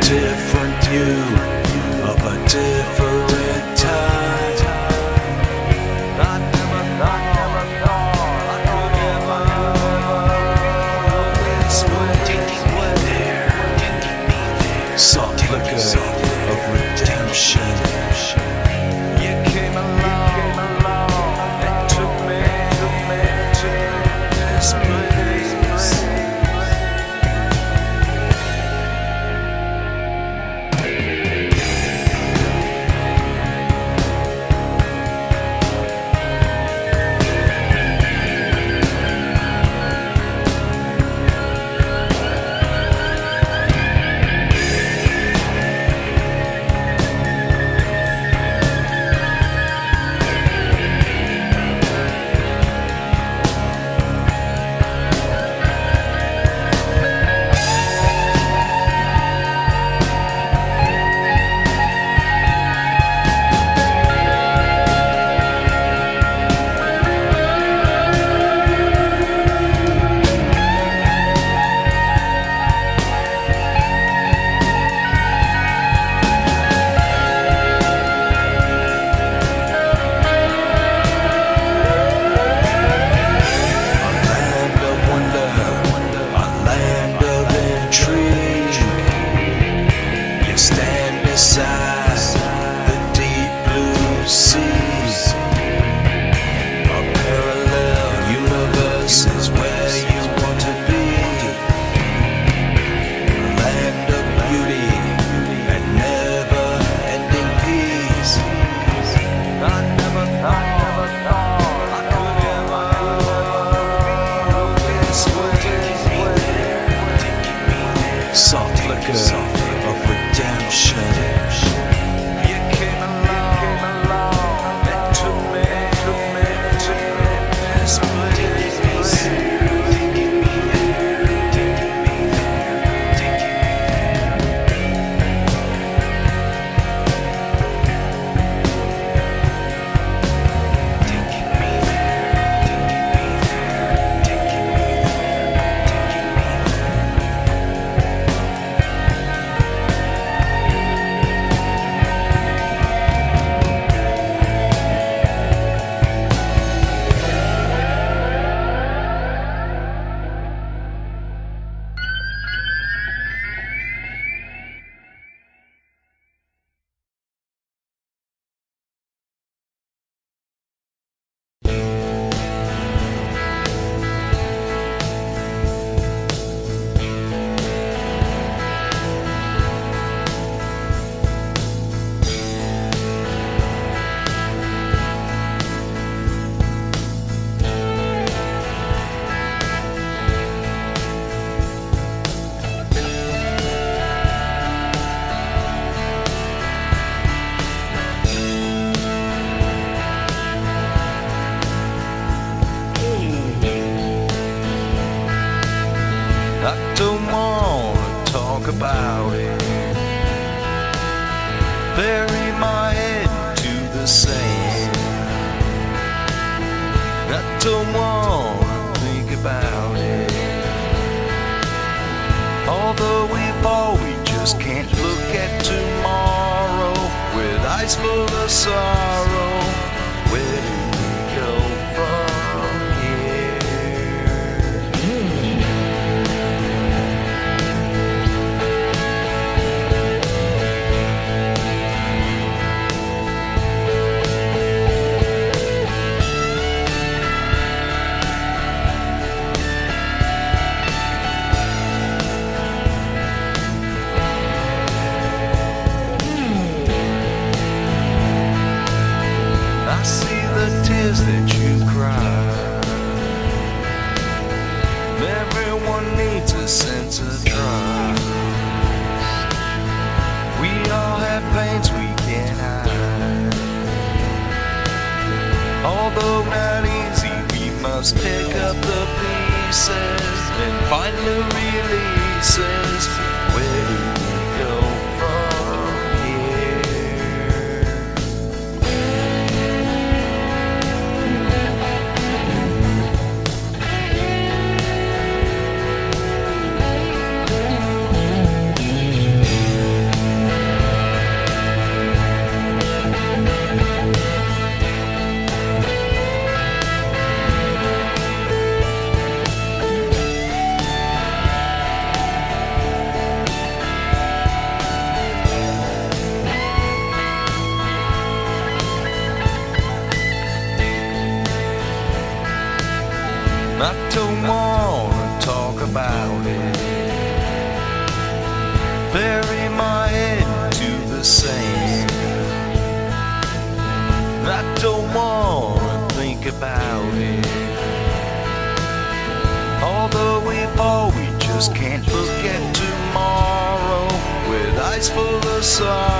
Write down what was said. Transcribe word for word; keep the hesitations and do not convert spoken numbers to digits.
different you of a different time. I never thought, never thought I could ever this way. Taking me there, taking me there. Soft flicker of redemption. You came along and took me to this place. Soft flicker of redemption. You came along and took me, took me to this place. Taking me there, taking me there, taking me Taking me there, taking me there, taking me I don't wanna talk about it. Bury my head to the sand. I don't wanna think about it. Although we fall, we just can't look at tomorrow with eyes full of sorrow. Where do we go from here? I see the tears that you cry. Everyone needs a sense of trust. We all have pains we can't hide. Although not easy, we must pick up the pieces and find the releases. Where do we go from here? about it. Although we fall, we just can't forget tomorrow with eyes full of sorrow.